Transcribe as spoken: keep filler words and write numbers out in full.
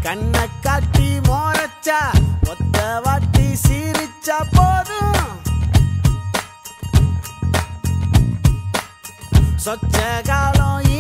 கண்ணை காட்டி மோரச்சா ஒத்த வாட்டி சீரிச்சா போதும் சொச்ச காலம்